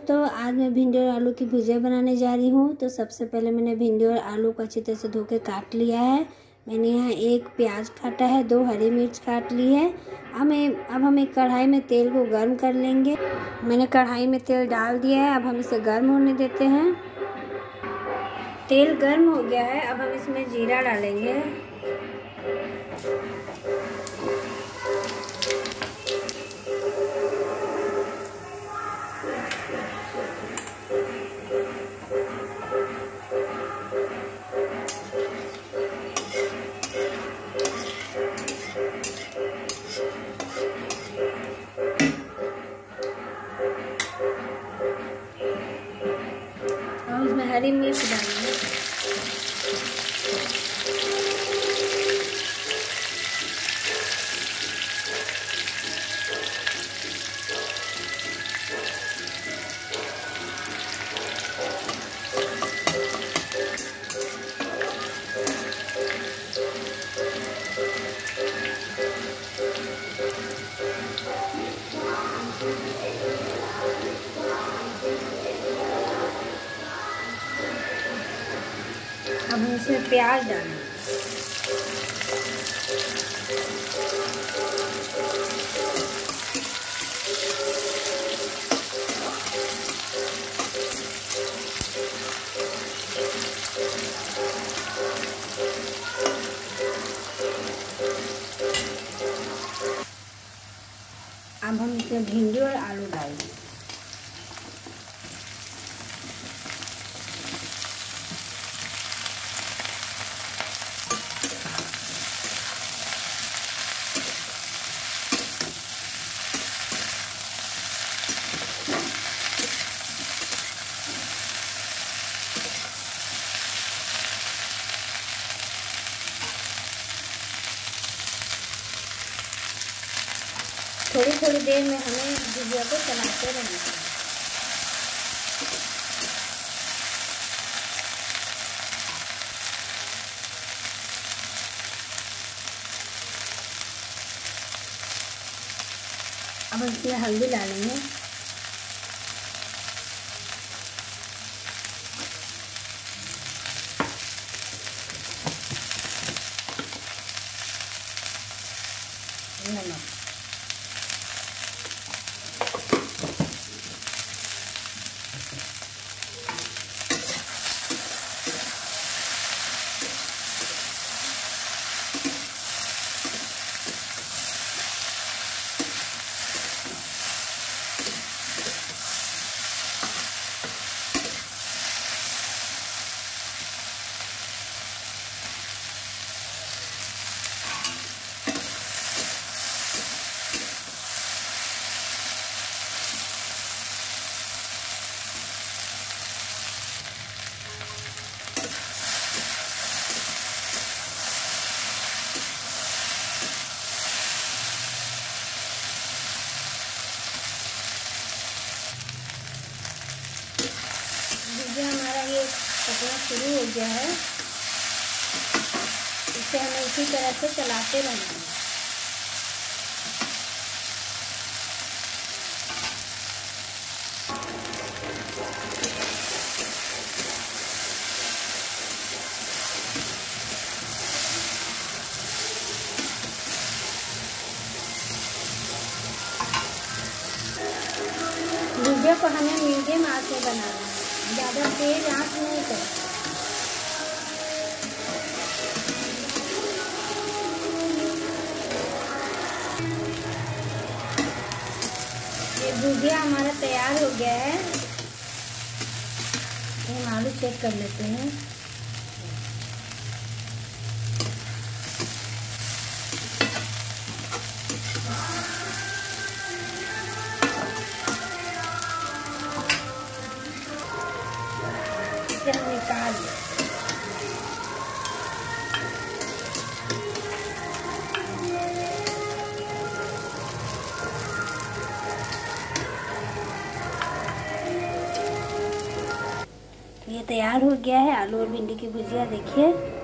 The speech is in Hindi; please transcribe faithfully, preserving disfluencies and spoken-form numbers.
तो आज मैं भिंडी और आलू की भुजिया बनाने जा रही हूँ। तो सबसे पहले मैंने भिंडी और आलू को अच्छी तरह से धो के काट लिया है। मैंने यहाँ एक प्याज काटा है, दो हरी मिर्च काट ली है। अब मैं अब हम एक कढ़ाई में तेल को गर्म कर लेंगे। मैंने कढ़ाई में तेल डाल दिया है, अब हम इसे गर्म होने देते हैं। तेल गर्म हो गया है, अब हम इसमें जीरा डालेंगे। और इसमें हरी मिर्च डालेंगे। अब हम इसमें प्याज डालेंगे। अब हम इसमें भिंडी और आलू डालेंगे। थोड़ी थोड़ी देर में हमें भुजिया को चलाते रहना है। अब इसमें हल्दी डालेंगे। नमक। भुजिया हमारा ये पकना शुरू हो गया है। इसे हमें इसी तरह से चलाते रहना है। भुजिया को हमें मीडियम आंच में बनाना है, ज़्यादा तेज आंच नहीं करें। ये भुजिया हमारा तैयार हो गया है। हम आलू चेक कर लेते हैं। इसे हम निकाल लें। ये तैयार हो गया है आलू और भिंडी की भुजिया। देखिए।